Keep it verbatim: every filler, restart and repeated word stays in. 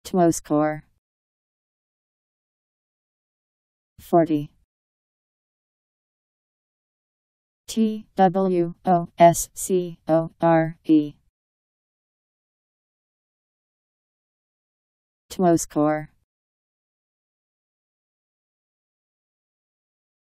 Twoscore. Forty. T W O S C O R E. Twoscore.